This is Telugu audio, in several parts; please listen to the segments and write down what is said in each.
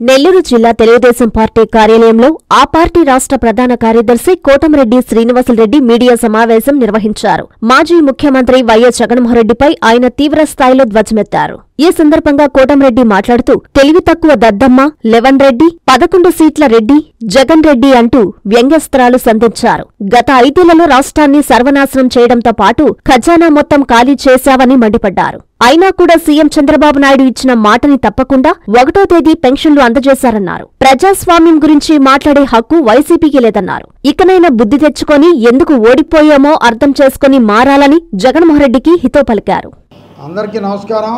నెల్లూరు జిల్లా తెలుగుదేశం పార్టీ కార్యాలయంలో ఆ పార్టీ రాష్ట్ర ప్రధాన కార్యదర్శి కోటమిరెడ్డి శ్రీనివాసులరెడ్డి మీడియా సమావేశం నిర్వహించారు. మాజీ ముఖ్యమంత్రి వైఎస్ జగన్మోహన్రెడ్డిపై ఆయన తీవ్రస్థాయిలో ధ్వజమెత్తారు. ఈ సందర్భంగా కోటమిరెడ్డి మాట్లాడుతూ తెలివి తక్కువ దద్దమ్మ, లెవన్ రెడ్డి, 11 సీట్ల రెడ్డి, జగన్ రెడ్డి అంటూ వ్యంగ్యస్త్రాలు సంధించారు. గత 5 ఏళ్లలో రాష్ట్రాన్ని సర్వనాశనం చేయడంతో పాటు ఖజానా మొత్తం ఖాళీ చేశావని మండిపడ్డారు. అయినా కూడా సీఎం చంద్రబాబు నాయుడు ఇచ్చిన మాటని తప్పకుండా 1వ తేదీ పెన్షన్లు అందజేశారన్నారు. ప్రజాస్వామ్యం గురించి మాట్లాడే హక్కు వైసీపీకి లేదన్నారు. ఇకనైనా బుద్ధి తెచ్చుకొని ఎందుకు ఓడిపోయామో అర్థం చేసుకుని మారాలని జగన్మోహన్రెడ్డికి హితవు పలికారు. అందరికీ నమస్కారం.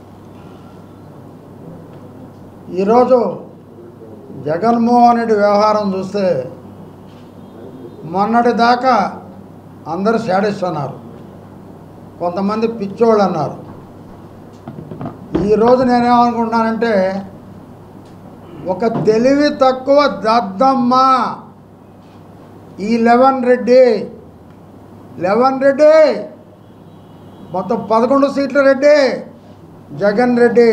ఈరోజు జగన్మోహన్ రెడ్డి వ్యవహారం చూస్తే మొన్నటి దాకా అందరూ శాడిస్ట్ అన్నారు, కొంతమంది పిచ్చోళ్ళు అన్నారు. ఈరోజు నేనేమనుకుంటున్నానంటే ఒక తెలివి తక్కువ దద్దమ్మ ఈ లెవన్ రెడ్డి మొత్తం 11 సీట్ల రెడ్డి జగన్ రెడ్డి,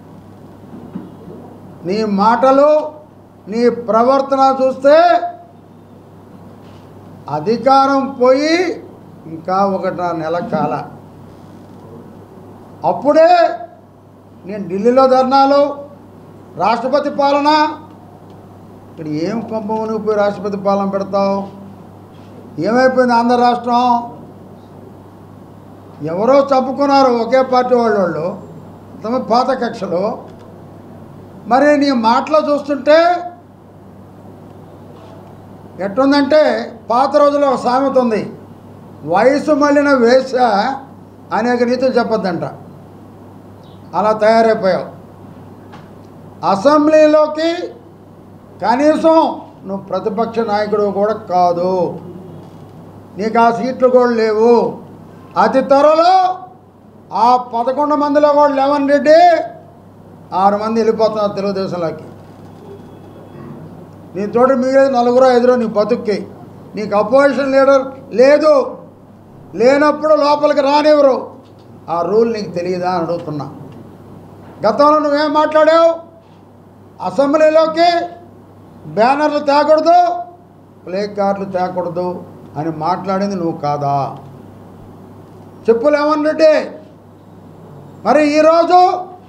నీ మాటలు నీ ప్రవర్తన చూస్తే అధికారం పోయి ఇంకా 1 నెల కాల, అప్పుడే నేను ఢిల్లీలో ధర్నాలు, రాష్ట్రపతి పాలన. ఇక్కడ ఏం కొంపమునికి పోయి రాష్ట్రపతి పాలన పెడతావు? ఏమైపోయింది ఆంధ్ర రాష్ట్రం? ఎవరో చంపుకున్నారు ఒకే పార్టీ వాళ్ళు తమ పాత కక్షలు. మరి నీ మాటలో చూస్తుంటే ఎట్టుందంటే పాత రోజుల్లో ఒక సామెత ఉంది, వయసు మళ్ళిన వేష అనేక నీతులు చెప్పొద్దంట. అలా తయారైపోయావు. అసెంబ్లీలోకి కనీసం నువ్వు ప్రతిపక్ష నాయకుడు కూడా కాదు, నీకు ఆ సీట్లు కూడా లేవు. అతి త్వరలో ఆ 11 మందిలో కూడా లెవన్ రెడ్డి 6 మంది వెళ్ళిపోతున్నారు తెలుగుదేశంలోకి. నీ తోటి మిగిలేదు 4-5 నీ బతుక్కి. నీకు అపోజిషన్ లీడర్ లేదు, లేనప్పుడు లోపలికి రానివ్వరు. ఆ రూల్ నీకు తెలియదా అని అడుగుతున్నా. గతంలో నువ్వేం మాట్లాడావు? అసెంబ్లీలోకి బ్యానర్లు తేకూడదు, ప్లే కార్డులు తేకూడదు అని మాట్లాడింది నువ్వు కాదా? చెప్పు లెవన్ రెడ్డి. మరి ఈరోజు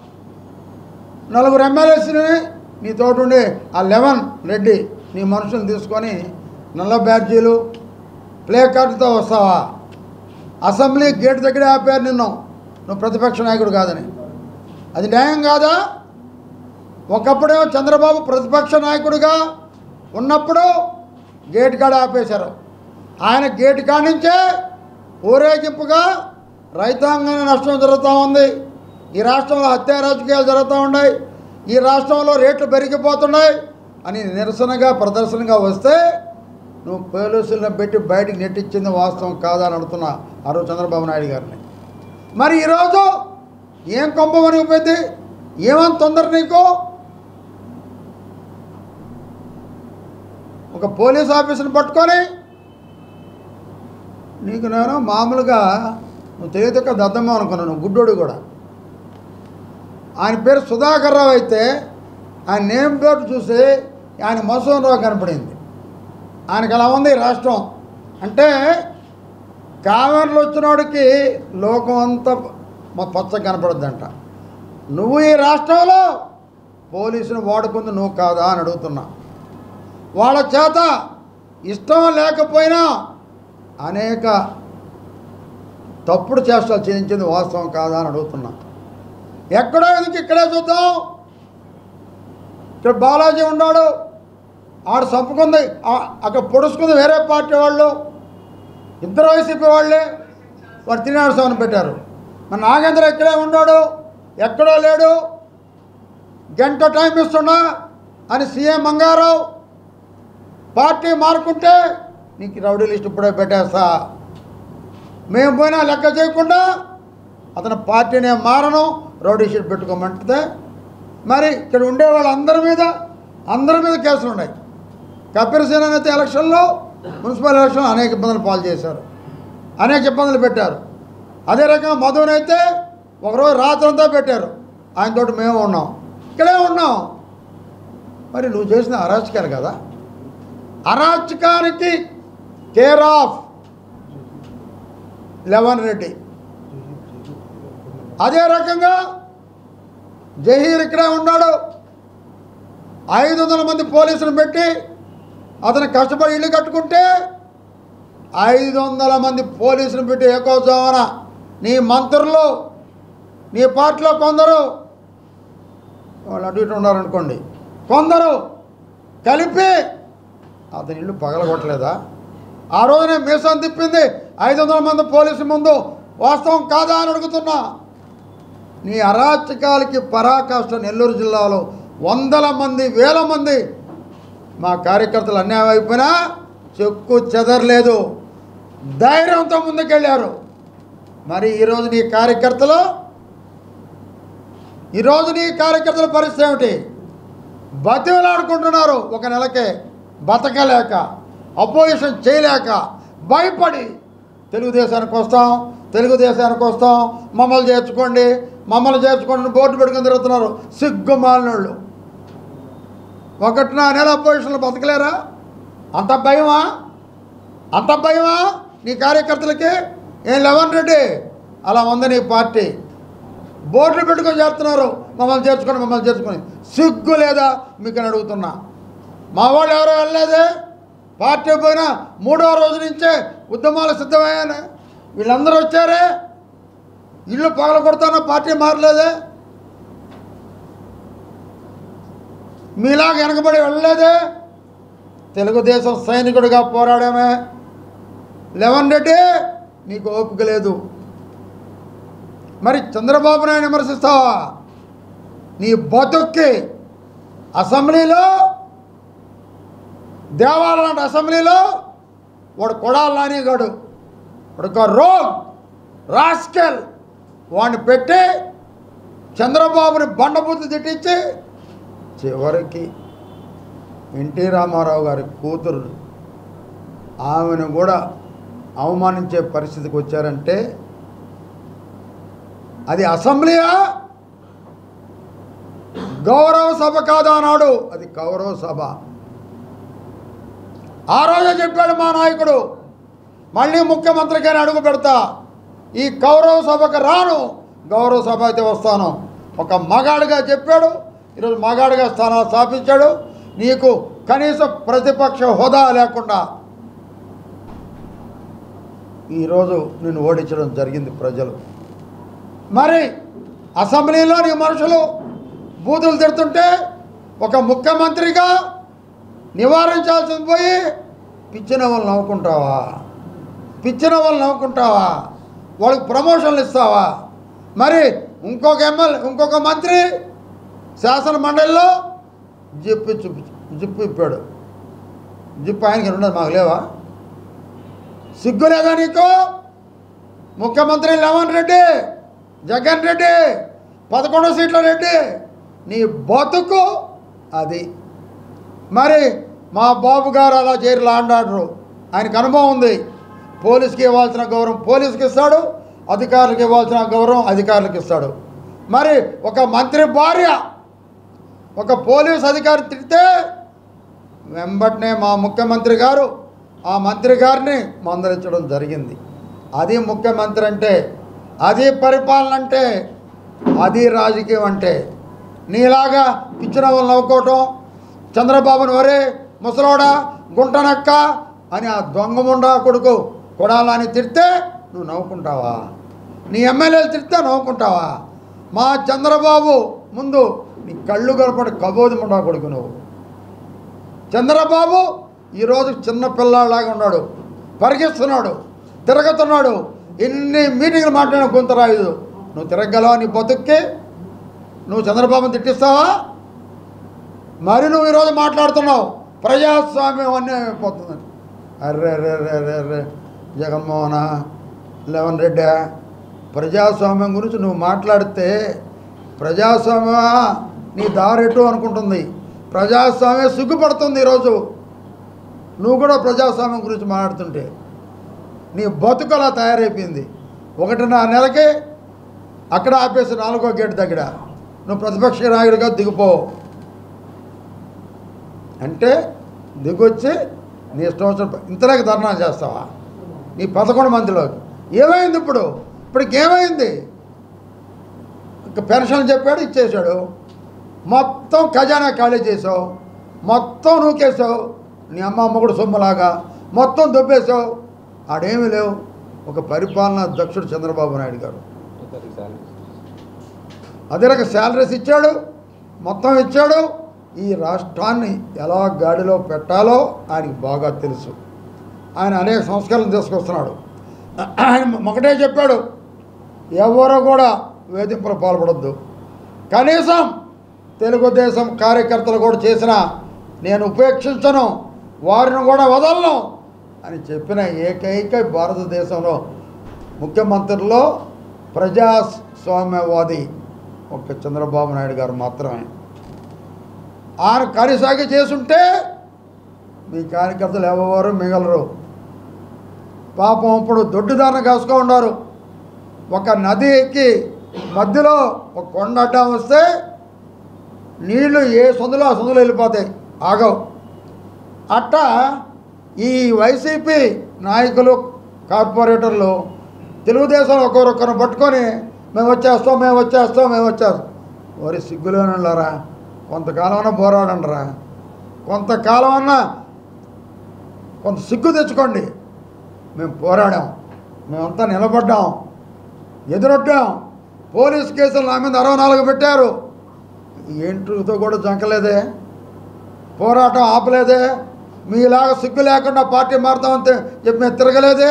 4 ఎమ్మెల్యేస్ని నీ తోటి ఉండి ఆ లెవన్ రెడ్డి నీ మనుషులు తీసుకొని నల్ల బ్యాడ్జీలు ప్లే కార్డుతో వస్తావా? అసెంబ్లీ గేట్ దగ్గరే ఆపారు నిన్ను, నువ్వు ప్రతిపక్ష నాయకుడు కాదని. అది న్యాయం కాదా? ఒకప్పుడేమో చంద్రబాబు ప్రతిపక్ష నాయకుడిగా ఉన్నప్పుడు గేట్ కాడ ఆపేశారు. ఆయన గేట్ కాడి నుంచే ఊరేగింపుగా రైతాంగానికి నష్టం జరుగుతూ ఉంది. ఈ రాష్ట్రంలో హత్యా రాజకీయాలు జరుగుతూ ఉన్నాయి, ఈ రాష్ట్రంలో రేట్లు పెరిగిపోతున్నాయి అని నిరసనగా ప్రదర్శనగా వస్తే నువ్వు పోలీసులను పెట్టి బయటికి నెట్టించింది వాస్తవం కాదా అని అడుగుతున్నా ఆ రోజు చంద్రబాబు నాయుడు గారిని. మరి ఈరోజు ఏం కొంపమనిపోయింది? ఏమని తొందర నీకు? ఒక పోలీస్ ఆఫీసుని పట్టుకొని నీకు నేను మామూలుగా నువ్వు తెలియక దద్దమ్మ అనుకున్నాను, నువ్వు గుడ్డోడు కూడా. ఆయన పేరు సుధాకర్ రావు అయితే ఆయన నేమ్ ప్లేట్ చూసి ఆయన మసూన్ రావు కనపడింది. ఆయనకు అలా ఉంది రాష్ట్రం అంటే. కామెంట్లు వచ్చినోడికి లోకం అంతా పచ్చగా కనపడుద్దంట. నువ్వు ఈ రాష్ట్రంలో పోలీసును వాడుకుంది నువ్వు కాదా అని అడుగుతున్నా. వాళ్ళ చేత ఇష్టం లేకపోయినా అనేక తప్పుడు చేష్టలు చేయించింది వాస్తవం కాదా అని అడుగుతున్నా. ఎక్కడో ఎందుకు ఇక్కడే చూద్దాం. ఇక్కడ బాలాజీ ఉన్నాడు, ఆడు చంపుకుంది, అక్కడ పొడుచుకుంది వేరే పార్టీ వాళ్ళు, 2 వైసీపీ వాళ్ళే. వాడు తినేస్తామని పెట్టారు. మన నాగేంద్ర ఇక్కడే ఉన్నాడు, ఎక్కడో లేడు. గంట టైం ఇస్తున్నా అని సీఎం మంగారావు పార్టీ మారుకుంటే నీకు రౌడీ లిస్ట్ ఇప్పుడే పెట్టేస్తా. మేము పోయినా లెక్క చేయకుండా అతని పార్టీనే మారను, రౌడీ షీట్ పెట్టుకోమంటే. మరి ఇక్కడ ఉండే వాళ్ళందరి మీద కేసులు ఉన్నాయి. కపిల్ సేన అయితే ఎలక్షన్లో మున్సిపల్ ఎలక్షన్లో అనేక ఇబ్బందులు పాలు చేశారు, అనేక ఇబ్బందులు పెట్టారు. అదే రకంగా మధునైతే ఒకరోజు రాత్రంతా పెట్టారు. ఆయనతోటి మేము ఉన్నాం, ఇక్కడే ఉన్నాం. మరి నువ్వు చేసిన అరాచకాలు కదా. అరాచకానికి కేర్ ఆఫ్ లెవన్ రెడ్డి. అదే రకంగా జహీర్ ఇక్కడే ఉన్నాడు. 500 మంది పోలీసులు పెట్టి అతను కష్టపడి ఇల్లు కట్టుకుంటే 500 మంది పోలీసులు పెట్టి ఏకోజామున నీ మంత్రులు, నీ పార్టీలో కొందరు, వాళ్ళు అటు ఇటు ఉన్నారనుకోండి, కొందరు కలిపి అతని ఇల్లు పగలగొట్టలేదా? ఆ రోజునే మీసం తిప్పింది 500 మంది పోలీసుల ముందు. వాస్తవం కాదా అని అడుగుతున్నా. నీ అరాచకాలకి పరాకాష్ట. నెల్లూరు జిల్లాలో 100 మంది 1000 మంది మా కార్యకర్తలు అన్యాయం అయిపోయినా చెక్కు చెదరలేదు, ధైర్యంతో ముందుకెళ్ళారు. మరి ఈరోజు నీ కార్యకర్తల పరిస్థితి ఏమిటి? బతిలాడుకుంటున్నారు. ఒక నెలకే బతకలేక, అపోజిషన్ చేయలేక, భయపడి తెలుగుదేశానికి వస్తాం, మమ్మల్ని చేర్చుకోండి బోర్డు పెట్టుకుని తిరుగుతున్నారు. సిగ్గుమాలినోళ్ళు. 1.5 నెల అపోజిషన్లో బతకలేరా? అంత భయమా నీ కార్యకర్తలకి? ఏం లెవన్ రెడ్డి అలా ఉంది నీ పార్టీ. బోర్డులు పెట్టుకొని చేస్తున్నారు, మమ్మల్ని చేర్చుకొని. సిగ్గు లేదా మీకు అని అడుగుతున్నా. మా వాళ్ళు ఎవరో వెళ్ళలేదే, పార్టీ పోయినా 3వ రోజు నుంచే ఉద్యమాలు సిద్ధమయ్యానే. వీళ్ళందరూ వచ్చారే, ఇల్లు పగల కొడతానో పార్టీ మారలేదే. మీలాగా వెనకబడి వెళ్ళలేదే. తెలుగుదేశం సైనికుడిగా పోరాడామే. లెవన్ రెడ్డి నీకు ఓపిక లేదు. మరి చంద్రబాబు నాయుడు విమర్శిస్తావా? నీ బతుక్కి అసెంబ్లీలో, దేవాలయం అసెంబ్లీలో వాడు కొడాలి నానిగాడు, వాడు రోగ్ రాస్కెల్, వాడిని పెట్టి చంద్రబాబుని బండబూతి తిట్టించి చివరికి ఎన్టీ రామారావు గారి కూతురు ఆమెను కూడా అవమానించే పరిస్థితికి వచ్చారంటే అది అసెంబ్లీయా, గౌరవ సభ కాదా అన్నాడు. అది గౌరవ సభ. ఆ రోజే చెప్పాడు మా నాయకుడు, మళ్ళీ ముఖ్యమంత్రి గారిని అడుగు పెడతా, ఈ గౌరవ సభకు రాను, గౌరవ సభ అయితే వస్తాను. ఒక మగాడిగా చెప్పాడు. ఈరోజు మగాడిగా స్థానాలు స్థాపించాడు. నీకు కనీసం ప్రతిపక్ష హోదా లేకుండా ఈరోజు నిన్ను ఓడించడం జరిగింది ప్రజలు. మరి అసెంబ్లీలో నీ మనుషులు బూతులు తిడుతుంటే ఒక ముఖ్యమంత్రిగా నివారించాల్సింది పోయి పిచ్చిన వాళ్ళు నవ్వుకుంటావా? వాళ్ళకి ప్రమోషన్లు ఇస్తావా? మరి ఇంకొక మంత్రి శాసన మండలిలో జిప్పు ఇప్పాడు. జిప్పు ఆయనకి ఉండదు, మాకు లేవా? సిగ్గు లేదా నీకు? ముఖ్యమంత్రి లెవన్ రెడ్డి, జగన్ రెడ్డి, 11 సీట్ల రెడ్డి, నీ బతుకు అది. మరి మా బాబు గారు అలా చేయరు, లాండ్ ఆర్డరు. ఆయనకు అనుభవం ఉంది. పోలీసుకి ఇవ్వాల్సిన గౌరవం పోలీసుకి ఇస్తాడు, అధికారులకు ఇవ్వాల్సిన గౌరవం అధికారులకు ఇస్తాడు. మరి ఒక మంత్రి భార్య ఒక పోలీస్ అధికారి తిడితే వెంబటనే మా ముఖ్యమంత్రి గారు ఆ మంత్రి గారిని మందలించడం జరిగింది. అది ముఖ్యమంత్రి అంటే, అది పరిపాలన అంటే, అది రాజకీయం అంటే. నీలాగా పిచ్చిన వాళ్ళు నవ్వుకోవటం, చంద్రబాబుని వరే ముసలోడా గుంటనక్క అని ఆ దొంగముండా కొడుకు కొడాలని తిడితే నువ్వు నవ్వుకుంటావా? నీ ఎమ్మెల్యేలు తిడితే నవ్వుకుంటావా? మా చంద్రబాబు ముందు నీ కళ్ళు కనపడి కబోది ముండా కొడుకు నువ్వు. చంద్రబాబు ఈరోజు చిన్న పిల్లాడిలాగా ఉన్నాడు, పరిగెస్తున్నాడు, తిరగతున్నాడు. ఎన్ని మీటింగ్లు మాట్లాడిన గుంతరాయుదు. నువ్వు తిరగలవా? నీ బతుక్కి నువ్వు చంద్రబాబుని తిట్టిస్తావా? మరి నువ్వు ఈరోజు మాట్లాడుతున్నావు ప్రజాస్వామ్యం అన్యాయం అయిపోతుందని. అర్రే జగన్మోహన, లెవన్ రెడ్డి, ప్రజాస్వామ్యం గురించి నువ్వు మాట్లాడితే ప్రజాస్వామ్యమా నీ దారెటు అనుకుంటుంది. ప్రజాస్వామ్యం సిగ్గుపడుతుంది. ఈరోజు నువ్వు కూడా ప్రజాస్వామ్యం గురించి మాట్లాడుతుంటే నీ బతుకు అలా తయారైపోయింది. 1.5 నెలకి అక్కడ ఆపేసి 4వ గేటు దగ్గర నువ్వు ప్రతిపక్ష నాయకుడిగా దిగిపో. అంటే దిగొచ్చి నీ ఇష్టం వచ్చిన ఇంతలోకి ధర్నా చేస్తావా నీ 11 మందిలోకి? ఏమైంది ఇప్పటికి ఏమైంది? ఇంకా పెన్షన్ చెప్పాడు, ఇచ్చేసాడు. మొత్తం ఖజానా ఖాళీ చేసావు, మొత్తం నూకేసావు, నీ అమ్మ కూడా సొమ్ములాగా మొత్తం దొబ్బేసావు. ఆడేమీ లేవు. ఒక పరిపాలనా అధ్యక్షుడు చంద్రబాబు నాయుడు గారు అదే రక శాలరీస్ ఇచ్చాడు, మొత్తం ఇచ్చాడు. ఈ రాష్ట్రాన్ని ఎలా గాడిలో పెట్టాలో ఆయనకి బాగా తెలుసు. ఆయన అనేక సంస్కరణలు తీసుకొస్తున్నాడు. ఆయన ఒకటే చెప్పాడు, ఎవరు కూడా వేధింపులు పాల్పడద్దు. కనీసం తెలుగుదేశం కార్యకర్తలు కూడా చేసిన నేను ఉపేక్షించను, వారిని కూడా వదలను అని చెప్పిన ఏకైక భారతదేశంలో ముఖ్యమంత్రుల్లో ప్రజాస్వామ్యవాది ఒక చంద్రబాబు నాయుడు గారు మాత్రమే. ఆయన కనీసాగి చేసుంటే మీ కార్యకర్తలు ఎవరు మిగలరు. పాపం ఇప్పుడు దొడ్డిదారిని కాసుకో ఉన్నారు. ఒక నదికి మధ్యలో ఒక కొండ అడ్డం వస్తే నీళ్లు ఏ సందులో ఆ సందులో వెళ్ళిపోతాయి, ఆగవు. అట్టా ఈ వైసీపీ నాయకులు కార్పొరేటర్లు తెలుగుదేశం ఒకరొకరు పట్టుకొని మేము వచ్చేస్తాం. వారి సిగ్గులోనరా కొంతకాలం అన్నా పోరాడండిరా, కొంతకాలం అన్నా కొంత సిగ్గు తెచ్చుకోండి. మేము పోరాడాం, మేమంతా నిలబడ్డాం, ఎదురొడ్డాం. పోలీస్ కేసులు నా మీద 64 పెట్టారు. ఏంటితో కూడా జంకలేదే, పోరాటం ఆపలేదే. మీలాగా సిగ్గు లేకుండా పార్టీ మారుతామంటే చెప్పి మేము తిరగలేదే.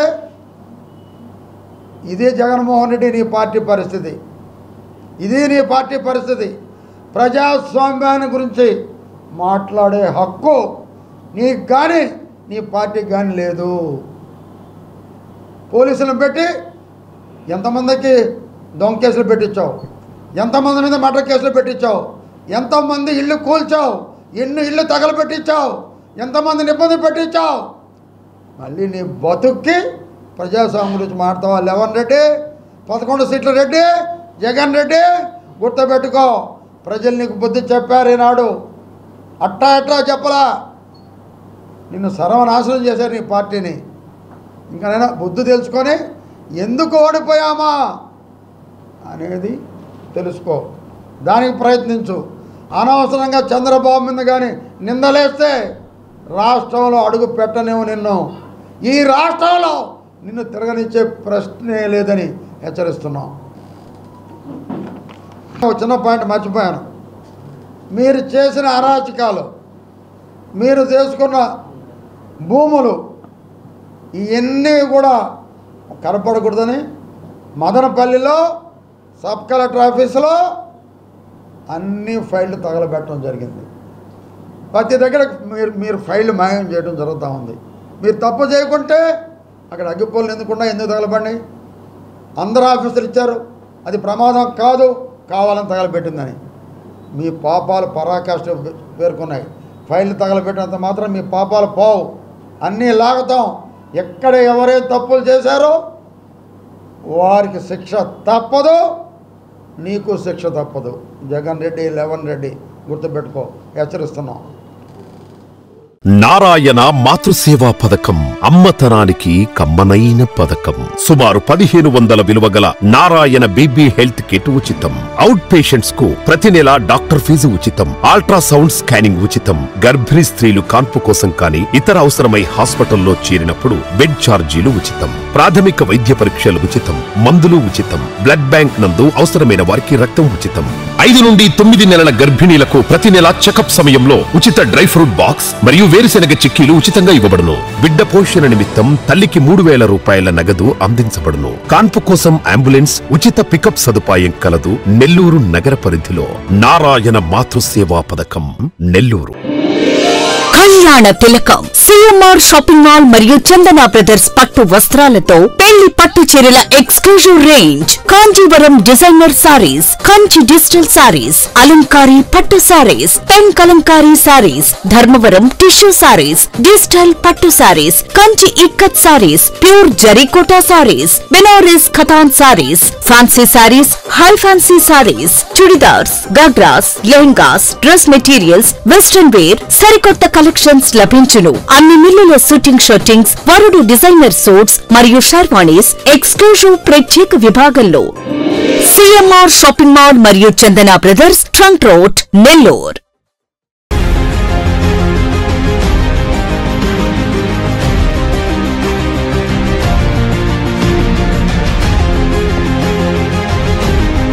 ఇదే జగన్మోహన్ రెడ్డి నీ పార్టీ పరిస్థితి, ఇది నీ పార్టీ పరిస్థితి. ప్రజాస్వామ్యాన్ని గురించి మాట్లాడే హక్కు నీకు కానీ నీ పార్టీకి కానీ లేదు. పోలీసులను పెట్టి ఎంతమందికి దొంగ కేసులు పెట్టించావు, ఎంతమంది మీద మర్డర్ కేసులు పెట్టించావు, ఎంతమంది ఇళ్ళు కూల్చావు, ఎన్ని ఇళ్ళు తగలబెట్టించావు, ఎంతమందిని ఇబ్బంది పెట్టించావు. మళ్ళీ నీ బతుక్కి ప్రజాస్వామ్యం గురించి మాట్లాడతావా? 11 రెడ్డి, 11 సీట్ల రెడ్డి, జగన్ రెడ్డి గుర్తుపెట్టుకో. ప్రజలు నీకు బుద్ధి చెప్పారు ఈనాడు. అట్టా చెప్పలా, నిన్ను సర్వనాశనం చేశారు నీ పార్టీని. ఇంకనైనా బుద్ధి తెలుసుకొని ఎందుకు ఓడిపోయామా అనేది తెలుసుకో, దానికి ప్రయత్నించు. అనవసరంగా చంద్రబాబు మీద కానీ నిందలేస్తే రాష్ట్రంలో అడుగు పెట్టనేమో నిన్ను. ఈ రాష్ట్రంలో నిన్ను తిరగనిచ్చే ప్రశ్నే లేదని హెచ్చరిస్తున్నాం. చిన్న పాయింట్ మర్చిపోయాను. మీరు చేసిన అరాచకాలు, మీరు చేసుకున్న భూములు ఇవన్నీ కూడా కనపడకూడదని మదనపల్లిలో సబ్ కలెక్టర్ ఆఫీసులో అన్ని ఫైళ్ళు తగలబెట్టడం జరిగింది. ప్రతి దగ్గర మీరు ఫైళ్ళు మాయం చేయడం జరుగుతూ ఉంది. మీరు తప్పు చేయకుంటే అక్కడ అగ్గిపోలు ఎందుకు తగలబడి అందరు ఆఫీసులు ఇచ్చారు, అది ప్రమాదం కాదు, కావాలని తగలబెట్టిందని. మీ పాపాలు పరాకాష్ట పేర్కొన్నాయి. ఫైళ్ళు తగలబెట్టినంత మాత్రం మీ పాపాలు పోవు, అన్నీ లాగుతాం. ఎక్కడ ఎవరైతే తప్పులు చేశారో వారికి శిక్ష తప్పదు, నీకు శిక్ష తప్పదు. జగన్ రెడ్డి, 11 రెడ్డి గుర్తుపెట్టుకో, హెచ్చరిస్తున్నాం. నారాయణ మాతృసేవా పథకం అమ్మతనానికి కమ్మనైన పథకం. సుమారు 1500 విలువగల నారాయణ బీబీ హెల్త్ కిట్ ఉచితం. అవుట్ పేషెంట్స్ కు ప్రతి నెల డాక్టర్ ఫీజు ఉచితం. అల్ట్రాసౌండ్ స్కానింగ్ ఉచితం. గర్భిణీ స్త్రీలు కాన్పు కోసం కానీ ఇతర అవసరమై హాస్పిటల్లో చేరినప్పుడు బెడ్ ఛార్జీలు ఉచితం. ప్రాథమిక వైద్య పరీక్షలు ఉచితం. మందులు ఉచితం. బ్లడ్ బ్యాంక్ నందు అవసరమైన వారికి రక్తం ఉచితం. 5 నుండి 9 నెలల గర్భిణీలకు ప్రతి నెల చెకప్ సమయంలో ఉచిత డ్రై ఫ్రూట్ బాక్స్ మరియు వేరుశెనగ చిక్కీలు ఉచితంగా ఇవ్వబడును. బిడ్డ పోషణ నిమిత్తం తల్లికి 3000 రూపాయల నగదు అందించబడును. కాన్పు కోసం అంబులెన్స్ ఉచిత పికప్ సదుపాయం కలదు. నెల్లూరు నగర పరిధిలో నారాయణ మాతృసేవా పథకం, నెల్లూరు. కళ్యాణ తిలకం సిఎంఆర్ షాపింగ్ మాల్ మరియు చందన బ్రదర్స్ పట్టు వస్త్రాలతో పెళ్లి పట్టు చీరల exclusive range. Kanjeevaram designer saris, Kanchi digital saris, అలంకారీ పట్టు saris, pen Kalamkari saris, Dharmavaram tissue saris, digital పట్టు saris, Kanchi ikkat saris, pure జరీకోటా సారీస్, బెనారస్ ఖతాన్ saris, fancy saris, high fancy saris, churidars, ghagras, lehengas, dress materials, western wear, సరికొత్త కలెక్షన్స్ లభించును. అన్ని మిల్లుల షూటింగ్ షర్టింగ్స్, వరుడు డిజైనర్ సూట్స్ మరియు షర్వాణీస్ ఎక్స్క్లూజివ్ ప్రత్యేక విభాగంలో. సిఎంఆర్ షాపింగ్ మాల్ మరియు Chandana brothers, trunk road, Nellore.